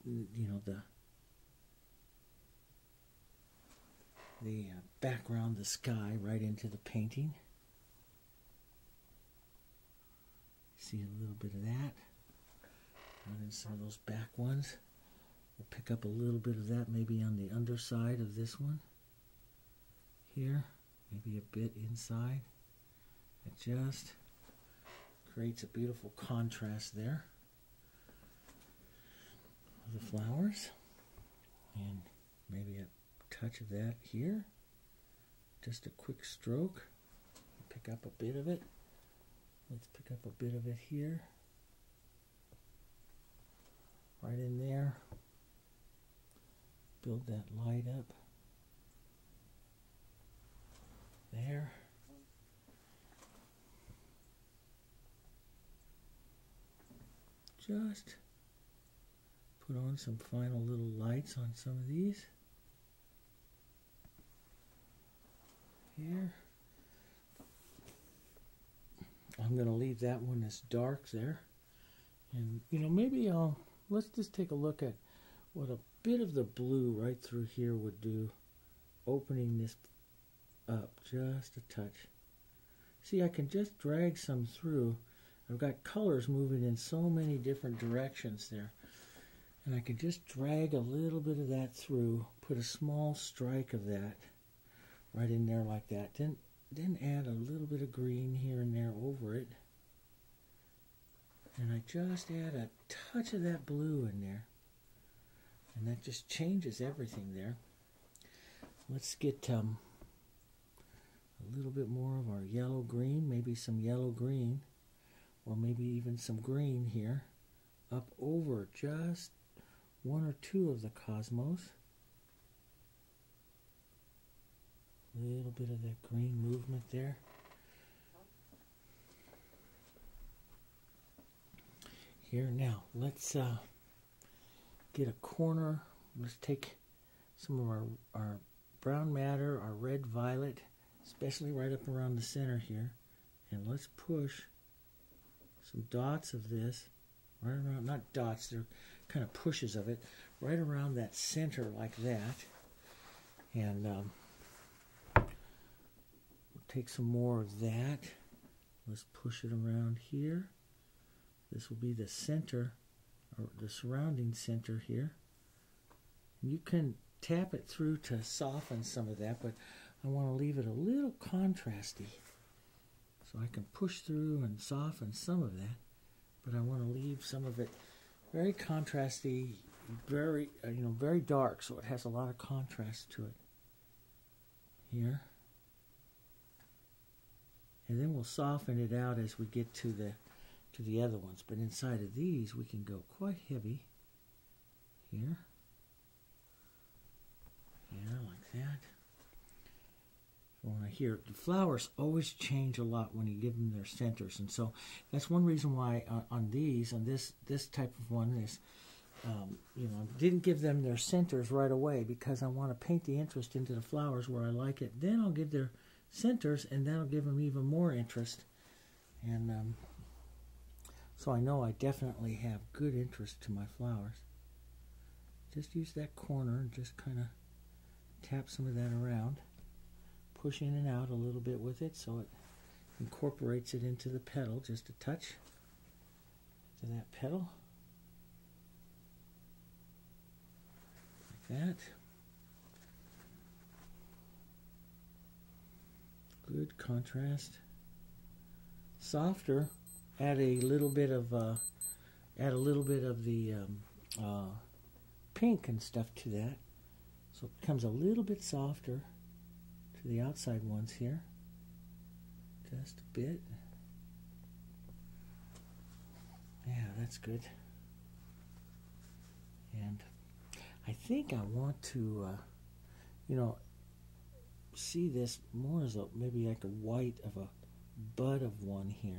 the background, the sky, right into the painting. See a little bit of that. And then some of those back ones. We'll pick up a little bit of that maybe on the underside of this one. Here. Maybe a bit inside. It just creates a beautiful contrast there. The flowers. And maybe a touch of that here. Just a quick stroke. Pick up a bit of it. Let's pick up a bit of it here. Right in there. Build that light up. There. Just put on some final little lights on some of these. Here. I'm going to leave that one as dark there. And, you know, maybe let's just take a look at what a bit of the blue right through here would do, opening this up just a touch. See, I can just drag some through. I've got colors moving in so many different directions there. And I can just drag a little bit of that through, put a small strike of that right in there like that. Then add a little bit of green here and there over it. And I just add a touch of that blue in there. And that just changes everything there. Let's get a little bit more of our yellow green, maybe some yellow green, or maybe even some green here, up over just one or two of the cosmos. A little bit of that green movement there. Here now, let's get a corner. Let's take some of our brown madder, our red violet, especially right up around the center here, and let's push some dots of this right around, not dots, they're kind of pushes of it, right around that center like that. And we'll take some more of that Let's push it around here. This will be the center, or the surrounding center here. You can tap it through to soften some of that, but I want to leave it a little contrasty. So I can push through and soften some of that, but I want to leave some of it very contrasty, very very dark, so it has a lot of contrast to it here. And then we'll soften it out as we get to the other ones. But inside of these, we can go quite heavy here. Yeah, like that. When I hear the flowers always change a lot when you give them their centers, and so that's one reason why on this type of one is, didn't give them their centers right away, because I want to paint the interest into the flowers where I like it. Then I'll give their centers, and that'll give them even more interest. And so I know I definitely have good interest to my flowers. Just use that corner and just kind of tap some of that around. Push in and out a little bit with it so it incorporates it into the petal, just a touch to that petal. Like that. Good contrast. Softer, add a little bit of the pink and stuff to that, so it becomes a little bit softer to the outside ones here. Just a bit. Yeah, that's good. And I think I want to, see this more as maybe like a white of a bud of one here.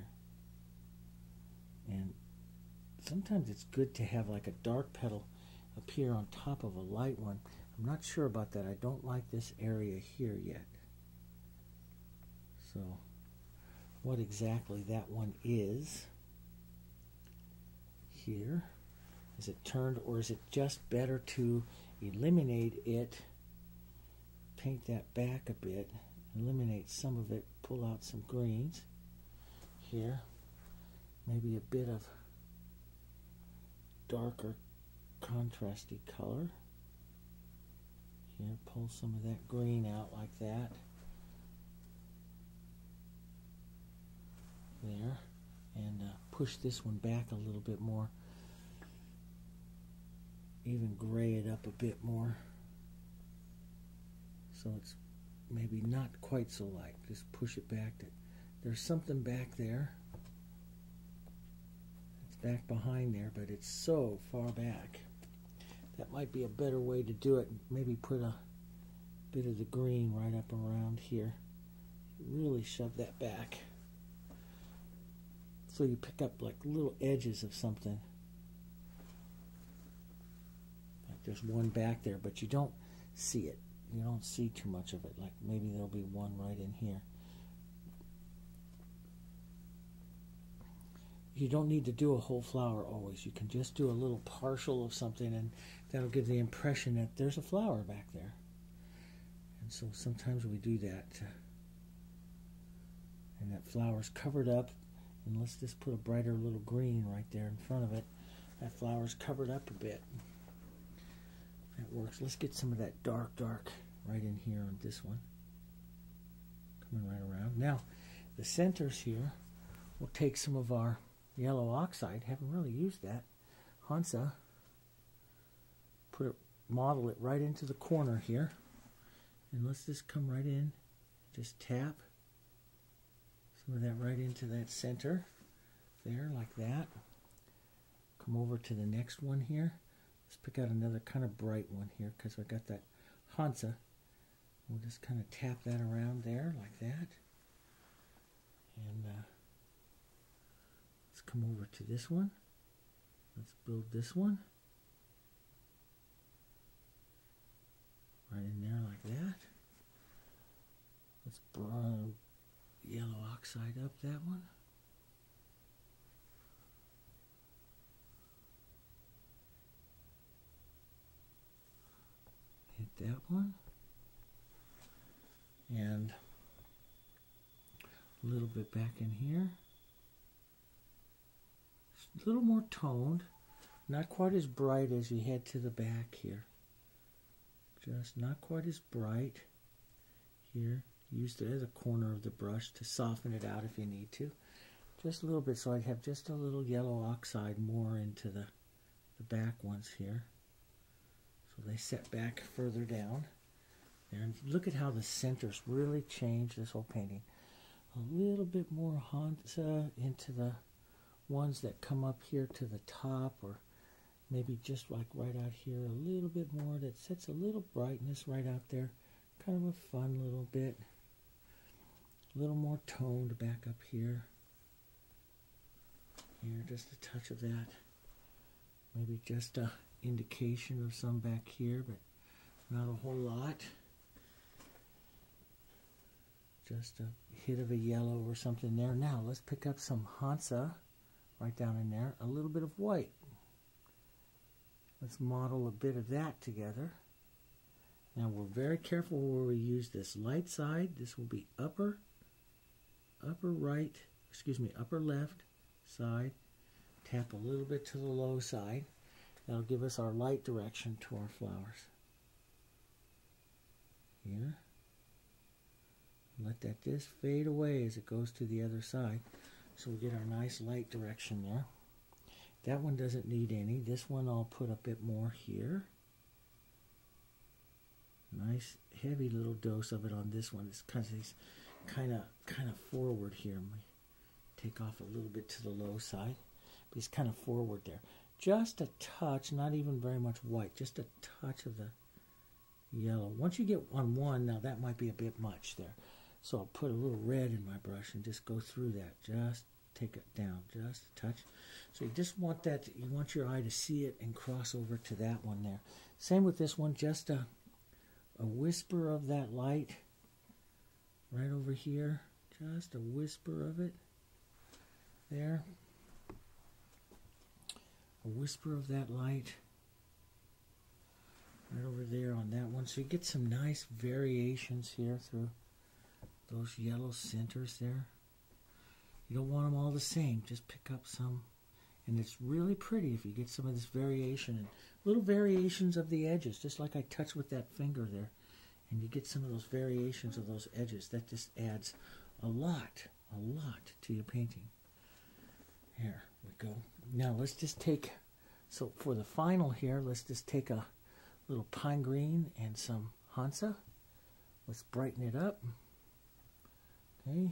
And sometimes it's good to have like a dark petal appear on top of a light one. I'm not sure about that. I don't like this area here yet. So what exactly that one is here, is it turned, or is it just better to eliminate it, paint that back a bit, eliminate some of it, pull out some greens here, maybe a bit of darker contrasty color here, pull some of that green out like that there, and push this one back a little bit more, even gray it up a bit more so it's maybe not quite so light. Just push it back. There's something back there. It's back behind there, but it's so far back. That might be a better way to do it. Maybe put a bit of the green right up around here. Really shove that back, so you pick up like little edges of something. Like there's one back there, but you don't see it. You don't see too much of it. Like maybe there'll be one right in here. You don't need to do a whole flower always. You can just do a little partial of something, and that'll give the impression that there's a flower back there. And so sometimes we do that. And that flower's covered up, and let's just put a brighter little green right there in front of it. That flower's covered up a bit. That works. Let's get some of that dark right in here on this one. Coming right around. Now, the centers here, we'll take some of our yellow oxide. Haven't really used that. Hansa. Model it right into the corner here. And let's just come right in. Just tap some of that right into that center. There, like that. Come over to the next one here. Let's pick out another kind of bright one here, because I got that Hansa. We'll just kind of tap that around there like that. And let's come over to this one. Let's build this one. Right in there like that. Let's brown yellow oxide up that one. Hit that one. And a little bit back in here. It's a little more toned, not quite as bright as you head to the back here. Just not quite as bright here. Use it as a corner of the brush to soften it out if you need to. Just a little bit, so I have just a little yellow oxide more into the back ones here. So they set back further down. And look at how the centers really change this whole painting. A little bit more Hansa into the ones that come up here to the top, or maybe just like right out here, a little bit more that sets a little brightness right out there. Kind of a fun little bit. A little more toned back up here. Here, just a touch of that. Maybe just a indication of some back here, but not a whole lot. Just a hit of a yellow or something there. Now let's pick up some Hansa right down in there. A little bit of white. Let's model a bit of that together. Now we're very careful where we use this light side. This will be upper left side. Tap a little bit to the low side. That'll give us our light direction to our flowers. Here. Let that just fade away as it goes to the other side. So we get our nice light direction there. That one doesn't need any. This one I'll put a bit more here. Nice heavy little dose of it on this one. It's kind of forward here. Take off a little bit to the low side. But he's kind of forward there. Just a touch, not even very much white. Just a touch of the yellow. Once you get on one, now that might be a bit much there. So I'll put a little red in my brush and just go through that. Just take it down, just a touch. So you just want that, you want your eye to see it and cross over to that one there. Same with this one, just a whisper of that light right over here. Just a whisper of it there. A whisper of that light right over there on that one. So you get some nice variations here through those yellow centers there. You don't want them all the same. Just pick up some. And it's really pretty if you get some of this variation. And little variations of the edges, just like I touched with that finger there. And you get some of those variations of those edges. That just adds a lot to your painting. Here we go. Now let's just take, so for the final here, let's just take a little pine green and some Hansa. Let's brighten it up. Okay.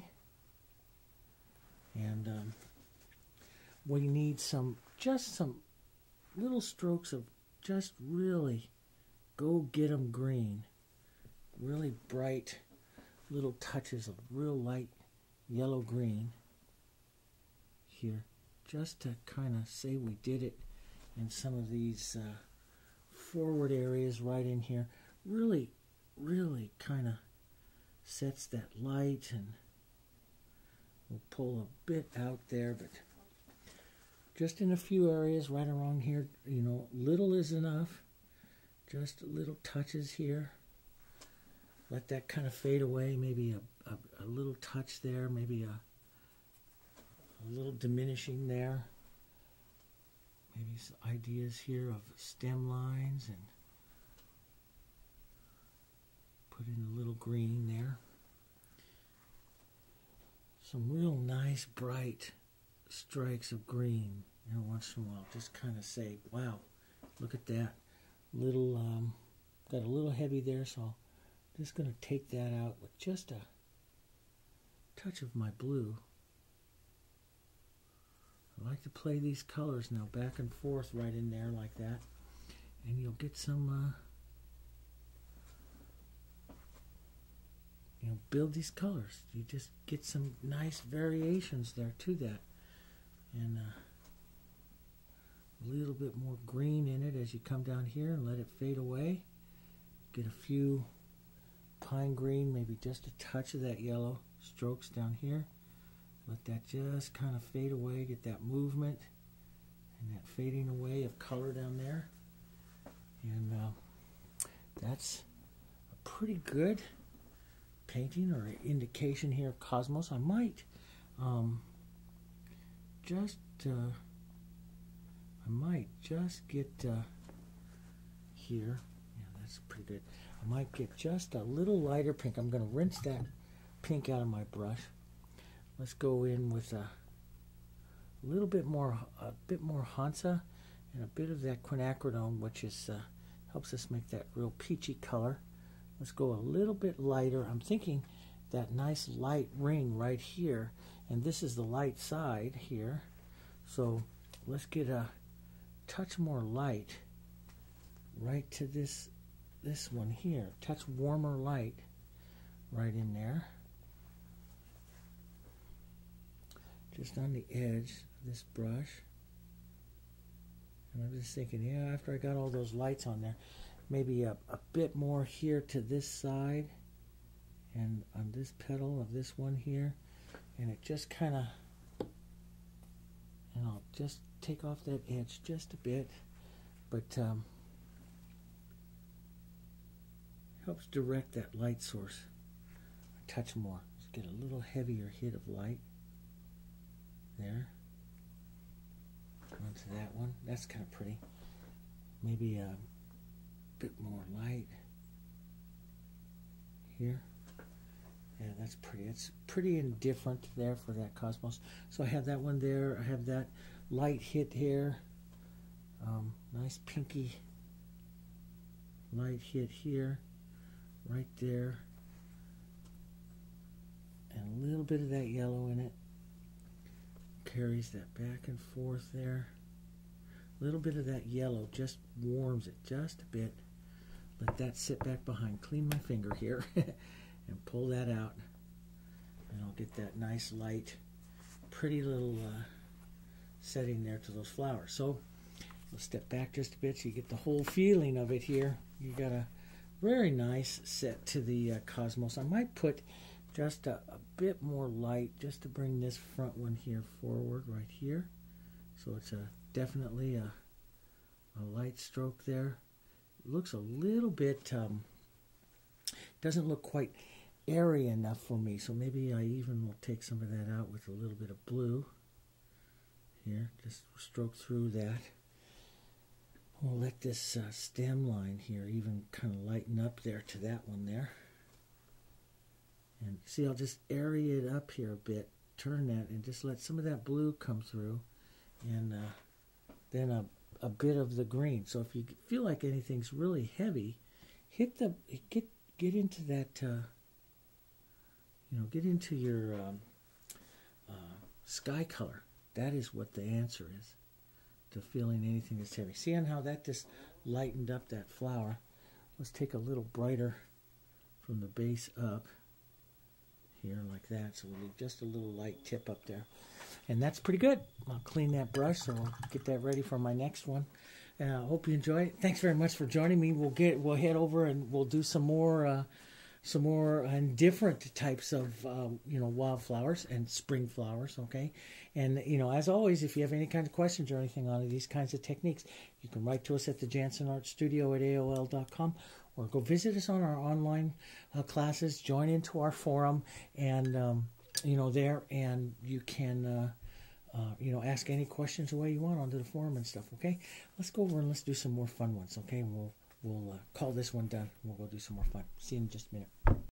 And we need just some little strokes of just really go get 'em green. Really bright little touches of real light yellow green here. Just to kind of say we did it in some of these forward areas right in here. Really kind of sets that light, and we'll pull a bit out there, but just in a few areas right around here, you know, little is enough. Just little touches here. Let that kind of fade away. Maybe a little touch there, maybe a little diminishing there. Maybe some ideas here of stem lines, and put in a little green there. Some real nice bright strikes of green every once in a while. Just kind of say, wow, look at that. Little, got a little heavy there, so I'm just going to take that out with just a touch of my blue. I like to play these colors now back and forth right in there like that, and you'll get some, you know, build these colors. You just get some nice variations there to that, and a little bit more green in it as you come down here and let it fade away. Get a few pine green, maybe just a touch of that yellow strokes down here. Let that just kind of fade away, get that movement and that fading away of color down there. And that's a pretty good painting or indication here, cosmos, I might just get here. Yeah, that's pretty good. I might get just a little lighter pink. I'm going to rinse that pink out of my brush. Let's go in with a bit more Hansa and a bit of that quinacridone, which is helps us make that real peachy color. Let's go a little bit lighter. I'm thinking that nice light ring right here, and this is the light side here. So let's get a touch more light right to this one here. Touch warmer light right in there. Just on the edge of this brush. And I'm just thinking, yeah, after I got all those lights on there, maybe a bit more here to this side and on this petal of this one here. And it just kind of, and I'll just take off that edge just a bit, but helps direct that light source a touch more. Let's get a little heavier hit of light there onto that one. That's kind of pretty. Maybe a bit more light here. Yeah, that's pretty. It's pretty indifferent there for that cosmos. So I have that one there. I have that light hit here. Nice pinky light hit here, right there. And a little bit of that yellow in it. Carries that back and forth there. A little bit of that yellow just warms it just a bit. Let that sit back behind. Clean my finger here and pull that out. And I'll get that nice light, pretty little setting there to those flowers. So we'll step back just a bit so you get the whole feeling of it here. You got a very nice set to the cosmos. I might put just a bit more light just to bring this front one here forward right here. So it's definitely a light stroke there. It looks a little bit, doesn't look quite airy enough for me, so maybe I even will take some of that out with a little bit of blue here. Just stroke through that. We'll let this stem line here even kind of lighten up there to that one there. And see, I'll just area it up here a bit, turn that, and just let some of that blue come through, and then a bit of the green. So if you feel like anything's really heavy, get into that, get into your sky color. That is what the answer is to feeling anything that's heavy. See on how that just lightened up that flower. Let's take a little brighter from the base up here like that, so we'll leave just a little light tip up there, and that's pretty good. I'll clean that brush, so I'll get that ready for my next one. And I hope you enjoy it. Thanks very much for joining me. We'll head over and we'll do some more and different types of wildflowers and spring flowers. Okay, and as always, if you have any kind of questions or anything on these kinds of techniques, you can write to us at the Jansen Art Studio at AOL.com. Or go visit us on our online classes, join into our forum, and there, and you can ask any questions the way you want onto the forum and stuff. Okay, let's go over and let's do some more fun ones. Okay, we'll call this one done. We'll go do some more fun. See you in just a minute.